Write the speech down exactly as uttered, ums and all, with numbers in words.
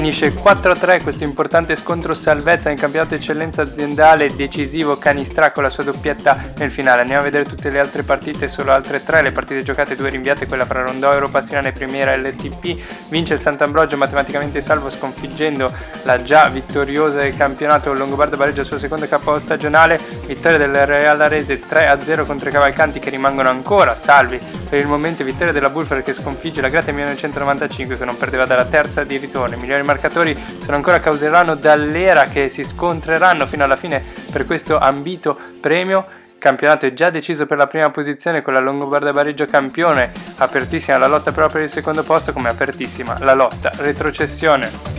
Finisce quattro a tre questo importante scontro salvezza nel campionato eccellenza aziendale, decisivo Canistrà con la sua doppietta nel finale. Andiamo a vedere tutte le altre partite, solo altre tre le partite giocate, due rinviate, quella fra Rondò, Europa Sirana e Primera L T P. Vince il Sant'Ambrogio matematicamente salvo sconfiggendo la già vittoriosa del campionato Longobardo Bareggio al suo secondo K O stagionale. Vittoria del Real Arese tre a zero contro i Cavalcanti che rimangono ancora salvi per il momento. Vittoria della Bulfer che sconfigge la Grate millenovecentonovantacinque che non perdeva dalla terza di ritorno. I migliori marcatori sono ancora Causerano, Dall'Era che si scontreranno fino alla fine per questo ambito premio. Il campionato è già deciso per la prima posizione con la Longobarda Bareggio campione, apertissima la lotta però per il secondo posto, come apertissima la lotta retrocessione.